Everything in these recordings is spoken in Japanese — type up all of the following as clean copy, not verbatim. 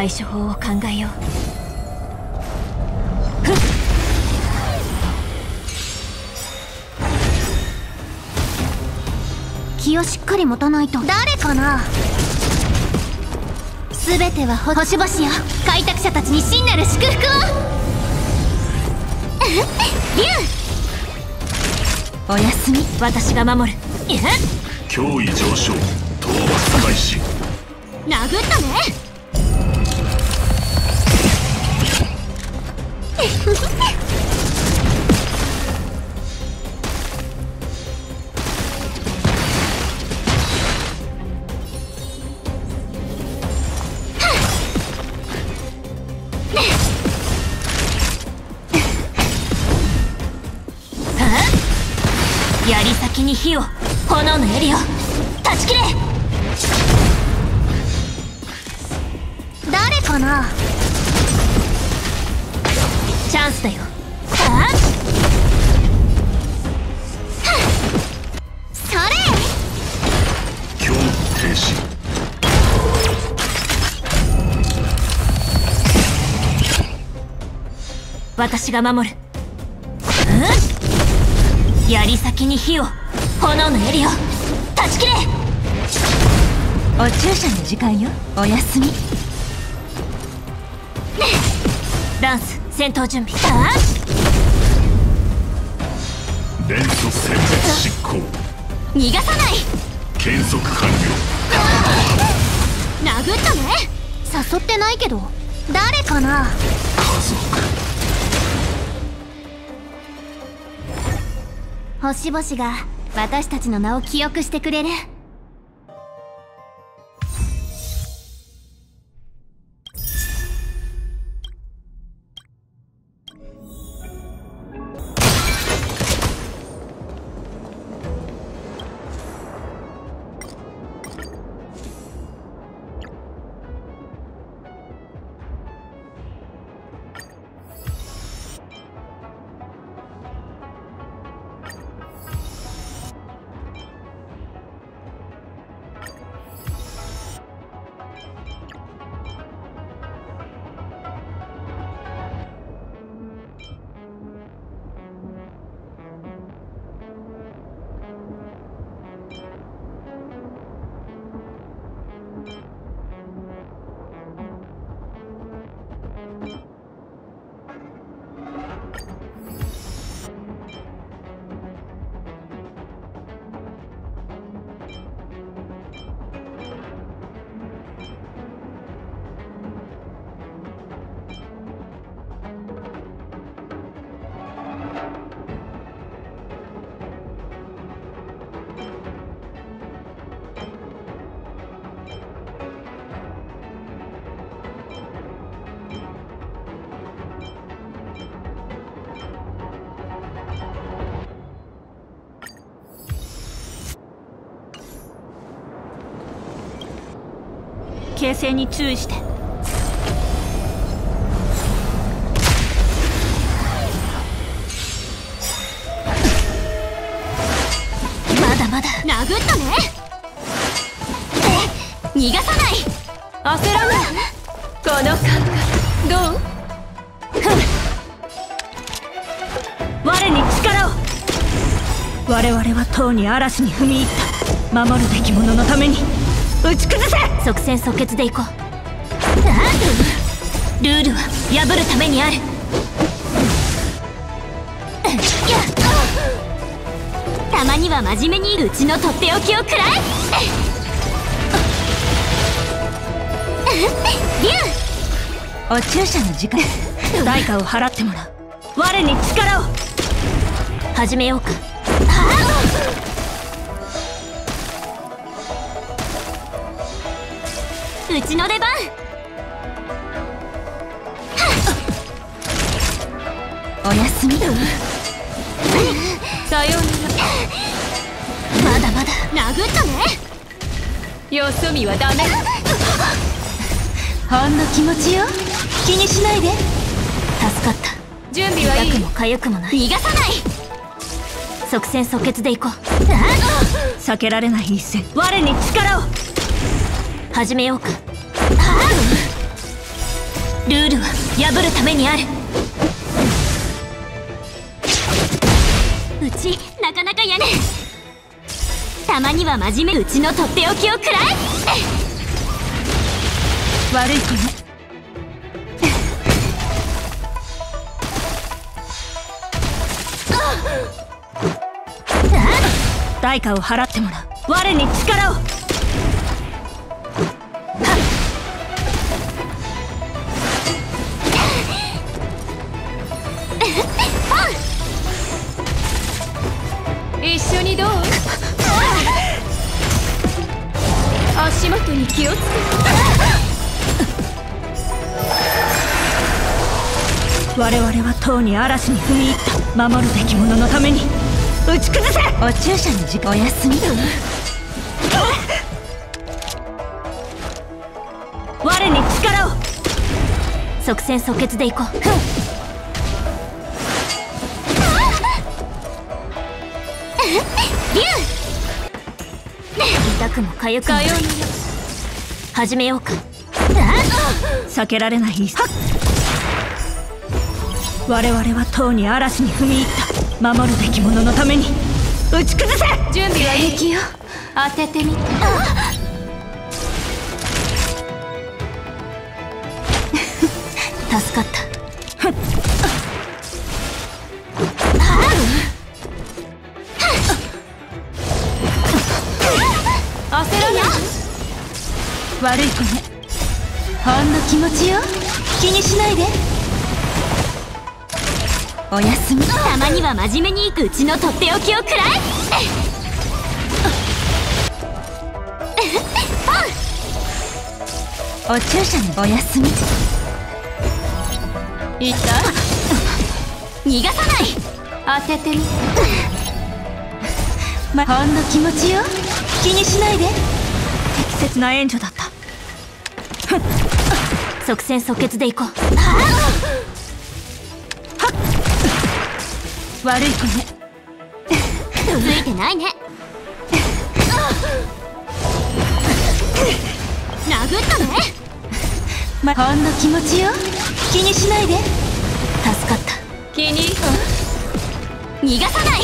対処法を考えよう。 気をしっかり持たないと。誰かな。全ては星々よ、開拓者たちに真なる祝福を。竜おやすみ。私が守る。 脅威上昇、討伐開始。 殴ったね。 槍先に火を、炎の槍を断ち切れ。 誰かな。 チャンスだよ。 それ。 今日停止。 私が守る。槍先に火を、炎の槍を断ち切れ。お注射の時間よ。おやすみ。ダンス戦闘準備。 連続殲滅執行。 逃がさない。 検測完了。 殴ったね。誘ってないけど。誰かな。 家族。 星々が私たちの名を記憶してくれる。 形勢に注意して。まだまだ。 殴ったね。逃がさない。 焦らない。この感覚どう？我に力を。我々はとうに嵐に踏み入った。守るべき者のために打ち崩せ。即戦即決でいこう。ルールは破るためにある。 たまには真面目にうちのとっておきを食らえ。 お注射の時間。代価を払ってもらう。我に力を。始めようか。 うちの出番。 おやすみ。さようなら。まだまだ。 殴ったね。 よそ見はダメ。ほんの気持ちよ。気にしないで。助かった。準備はいい。痛くも痒くもない。 逃がさない。 即戦即決でいこう。避けられない一戦。我に力を。始めようか。 ルールは破るためにある。 うちなかなかやね。たまには真面目、うちのとっておきを食らえ。 悪い子ね。代価を払ってもらう。我に力を。 一緒にどう？足元に気をつけ。 我々はとうに嵐に踏み入った。守るべき者のために打ち崩せ。お注射の時間お休みだ。我に力を。即戦即決でいこう。痛くも痒くもない。始めようか。避けられない。我々はとうに嵐に踏み入った。守るべき者のために打ち崩せ。準備はできよ。当ててみて。助かった。焦らない。悪い子ね。ほんの気持ちよ。気にしないで。おやすみ。 たまには真面目にうちのとっておきを食らえ。 お注射のおやすみ。 いた。逃がさない。 当ててみて。ほんの気持ちよ。気にしないで。適切な援助だった。即戦即決でいこう。悪い子ね。 ついてないね。殴ったね。 ほんの気持ちよ。気にしないで。助かった。 気に逃がさない。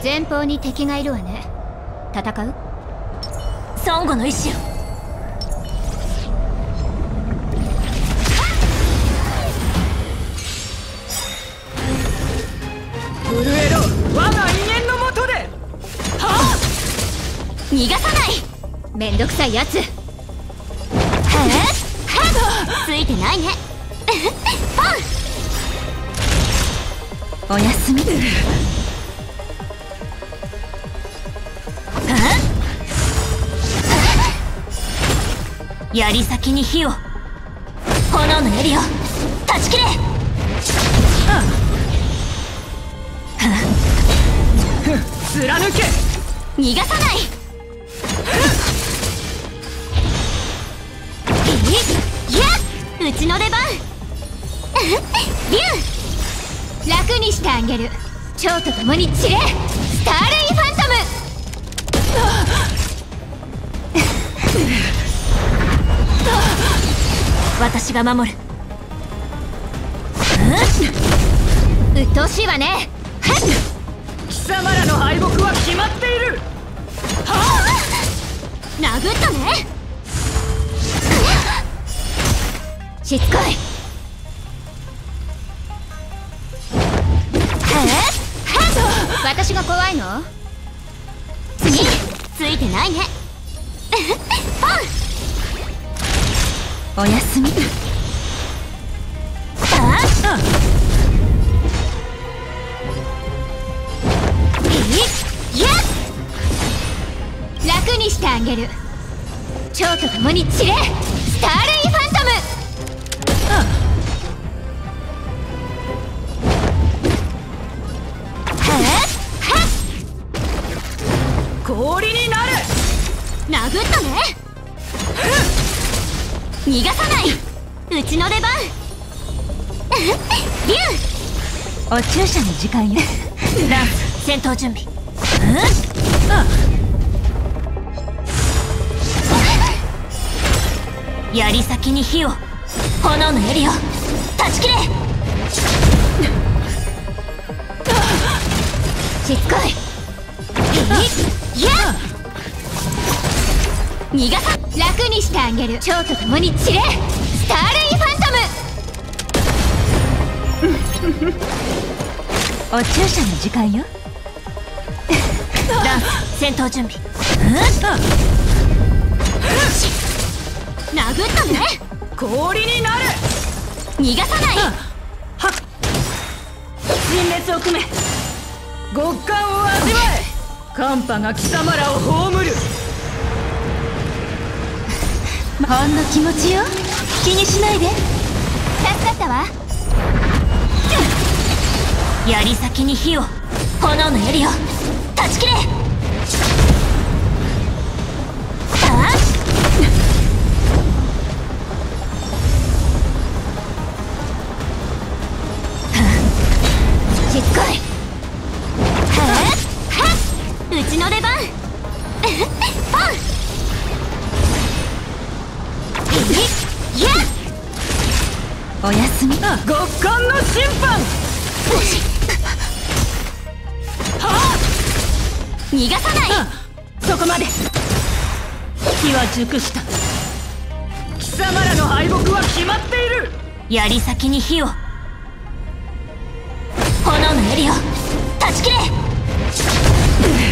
前方に敵がいるわね。戦う？ 孫悟の意志よ。 震えろ我が威厳のもとで。はあ、 逃がさない。めんどくさいやつ。ついてないね。 おやすみ。槍先に火を、炎の槍を断ち切れ。 貫け。 逃がさない。うちの出番。ビュー。楽にしてあげる。蝶と共に散れ。スターレイファントム。 私が守る。 うっとうしいわね。 貴様らの敗北は決まっている。は殴ったね。しつこい。私が怖いの？次ついてないね。 おやすみ。 楽にしてあげる。蝶と共に散れ。スターレイファントム。 氷になる。 殴ったね。逃がさない。うちの出番。ビュお注射の時間よ。ランス戦闘準備。槍先に火を、炎の槍を断ち切れ。 しつこい。逃がさ。楽にしてあげる。蝶と共に散れ。スターレイファントム。 お注射の時間よ。ランス戦闘準備。 殴ったね。 氷になる。 逃がさない。 はっ、陳列を組め。極寒を味わえ。寒波が貴様らを葬る。 ほんの気持ちよ。気にしないで。 助かったわ。 槍先に火を、炎の槍を断ち切れ。 しつこい。うちの出番。ポン。 おやすみ。 極寒の審判。 逃がさない。 そこまで。火は熟した。貴様らの敗北は決まっている。 槍先に火を、炎の槍を断ち切れ。